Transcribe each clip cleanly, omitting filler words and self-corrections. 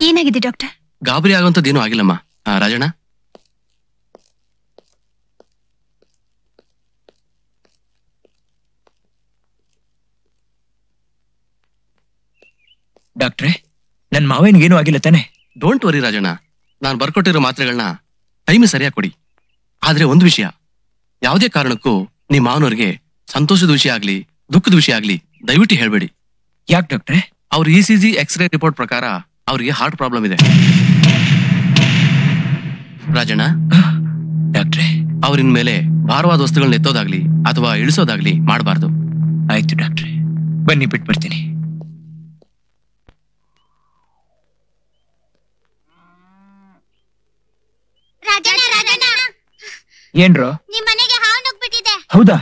ಏನಾಗಿದೆ ಡಾಕ್ಟರ್? ಗಾಬರಿ ಆಗುವಂತದ್ದೇನೂ ಆಗಿಲ್ಲಮ್ಮ. ರಾಜಣ್ಣ, ಡಾಕ್ಟ್ರೆ, ನನ್ ಮಾವನಿಗೇನು ಆಗಿಲ್ಲ ತಾನೆ? ಡೋಂಟ್ ವರಿ ರಾಜಣ್ಣ, ನಾನು ಬರ್ಕೊಟ್ಟಿರೋ ಮಾತ್ರೆಗಳನ್ನ ಟೈಮ್ ಸರಿಯಾಗಿ ಕೊಡಿ. ಆದ್ರೆ ಒಂದು ವಿಷಯ, ಯಾವುದೇ ಕಾರಣಕ್ಕೂ ನಿಮ್ಮ ಮಾವನವ್ರಿಗೆ ಸಂತೋಷದ ವಿಷಯ ಆಗ್ಲಿ ದುಃಖದ ವಿಷಯ ಆಗ್ಲಿ ದಯವಿಟ್ಟು ಹೇಳ್ಬೇಡಿ. ಯಾಕೆ ಡಾಕ್ಟ್ರೆ? ಅವ್ರ ECG ಎಕ್ಸ್ರೇ ರಿಪೋರ್ಟ್ ಪ್ರಕಾರ ಅವ್ರಿಗೆ ಹಾರ್ಟ್ ಪ್ರಾಬ್ಲಮ್ ಇದೆ. ರಾಜಣ್ಣ, ಡಾಕ್ಟ್ರೆ, ಅವ್ರಿನ್ ಮೇಲೆ ಭಾರವಾದ ವಸ್ತುಗಳನ್ನ ಎತ್ತೋದಾಗ್ಲಿ ಅಥವಾ ಇಳಿಸೋದಾಗ್ಲಿ ಮಾಡಬಾರ್ದು. ಆಯ್ತು ಡಾಕ್ಟ್ರೆ, ಬನ್ನಿ ಬಿಟ್ಟು ಬರ್ತೀನಿ. ಏನ್ರೋ? ನಿಮ್ ಮನೆಗೆ ಹಾವು ನುಗ್ಬಿಟ್ಟಿದೆ. ಹೌದಾ?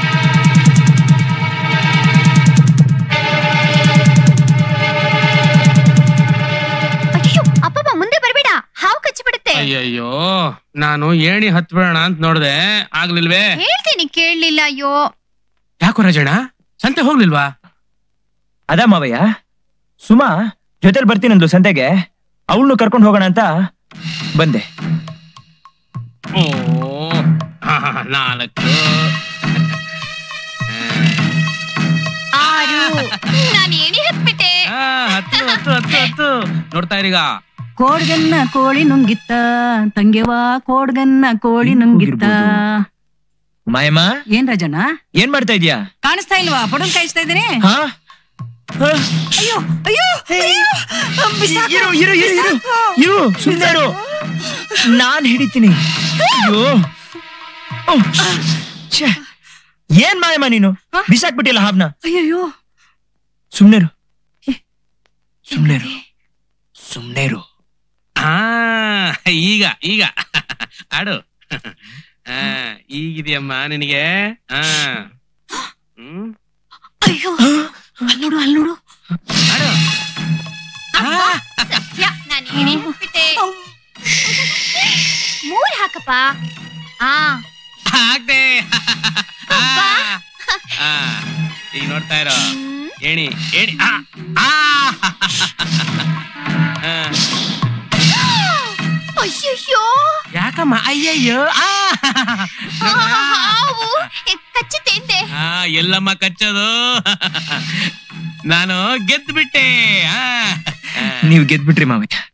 ಅಯ್ಯೋ ಅಪ್ಪಪ್ಪ, ಮುಂದೆ ಬರ್ಬೇಡ, ಹಾವು ಕಚ್ಚಿಬಿಡುತ್ತೆ. ಅಯ್ಯಯ್ಯೋ, ನಾನು ಏಣಿ ಹತ್ಬೇಡ ಅಂತ ನೋಡ್ದೆ, ಆಗ್ಲಿಲ್ವೇ? ಹೇಳ್ತೀನಿ ಕೇಳಲಿಲ್ಲ. ಅಯ್ಯೋ ಯಾಕೋ ರಾಜಣ್ಣ, ಸಂತೆ ಹೋಗ್ಲಿಲ್ವಾ? ಅದಾ ಮಾವಯ್ಯ, ಸುಮಾ ಜೊತೆಲಿ ಬರ್ತೀನಂದ್ಲು ಸಂತೆಗೆ, ಅವಳನ್ನು ಕರ್ಕೊಂಡು ಹೋಗೋಣ ಅಂತ ಬಂದೆ. ಓ 4 ನಾನು ಏಣಿ ಹತ್ಬಿಟ್ಟೆ. ಹತ್ತು ನೋಡ್ತಾ ಇರೀಗ. ಕೋಡ್ಗನ್ನ ಕೋಳಿ ನುಂಗಿತ್ತ ತಂಗೆವಾ, ಕೋಡ್ಗನ್ನ ಕೋಳಿ ನುಂಗಿತ್ತ. ಮಾಯಮ್ಮ, ಏನ್ ರಾಜಣ್ಣ ಏನ್ ಮಾಡ್ತಾ ಇದೀಯಾ? ಕಾಣಿಸ್ತಾ ಇಲ್ವಾ? ಬಡನ್ ಕಾಯಿಸ್ತಾ ಇದ್ದೀನಿ. ಅಯ್ಯೋ ಅಯ್ಯೋ, ಇರು, ಸುಮ್ಮನೆ ನಾನ್ ಹಿಡಿತೀನಿ. ಅಯ್ಯೋ, ಏನ್ ಮಾಯಮ್ಮ ನೀನು, ಬಿಸಾಕ್ಬಿಟ್ಟಿಲ್ಲ ಹಾವ್ನ. ಅಯ್ಯೋ, ಸುಮ್ನೆರು. ಈಗ ಆಡು. ಈಗಿದೆಯಮ್ಮ ನಿನಗೆ? ಅಯ್ಯೋ, ಅಲ್ಲೋಡು ಆಡು. ನಾನು ಏಣಿ ಹತ್ಬಿಟ್ಟೆ. 3 ಹಾಕಪ್ಪ. ಹಾಕ್ದೆ. ಈಗ ನೋಡ್ತಾ ಇರೋ ಏಣಿ. ಅಯ್ಯಯ್ಯೋ, ಯಾಕಮ್ಮ? ಅಯ್ಯಯ್ಯೋ, ಹಾವು ಕಚ್ಚುತ್ತೆ. ಎಲ್ಲಮ್ಮ ಕಚ್ಚೋದು? ನಾನು ಗೆದ್ದು ಬಿಟ್ಟೆ. ನೀವ್ ಗೆದ್ಬಿಟ್ರಿ ಮಾವಯ್ಯ.